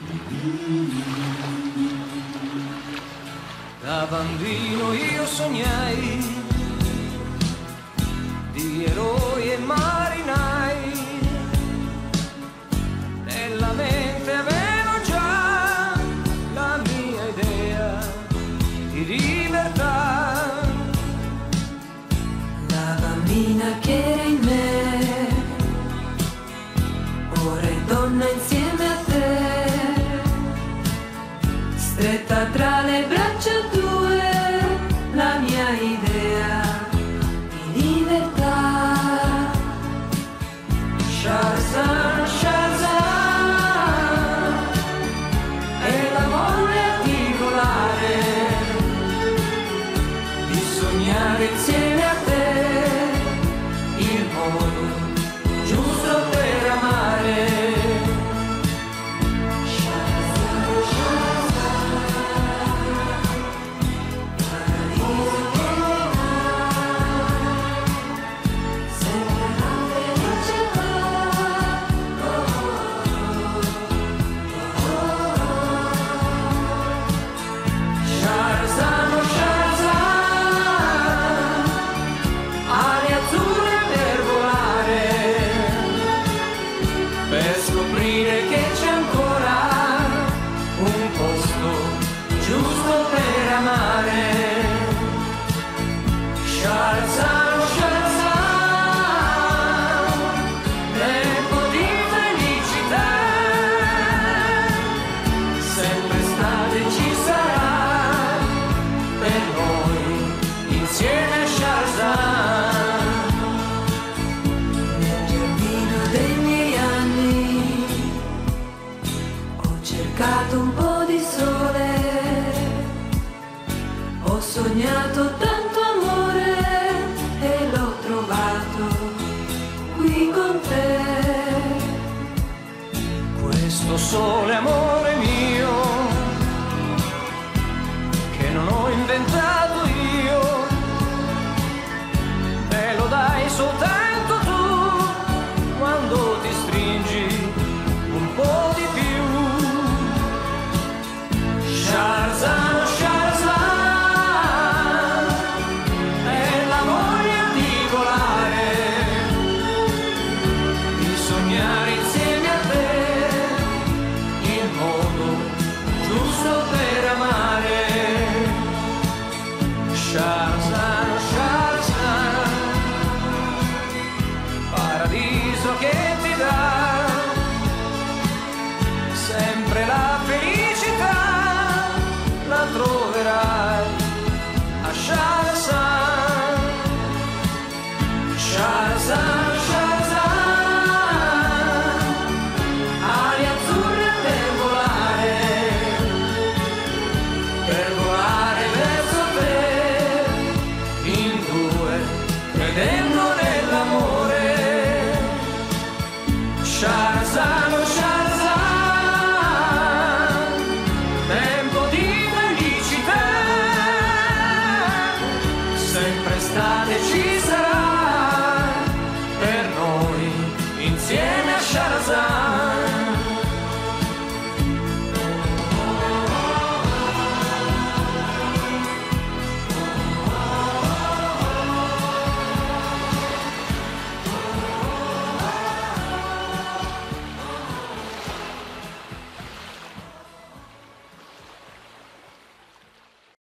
Da bambino io sognai di eroi e marinai, nella mente avevo già la mia idea di libertà. La bambina che era in me, ora è donna insieme a te, stretta tra le braccia tue, la mia idea di libertà. Shahrazad, Shahrazad, è la voglia di volare, di sognare insieme a te il modo giusto per amare. Un po' di sole, ho sognato tanto amore e l'ho trovato qui con te. Questo sole amore mio, che non ho inventato io, me lo dai soltanto tu, quando ti stringi un po' di più. Shahrazad, Shahrazad, è la voglia di volare, di sognare insieme a te il modo giusto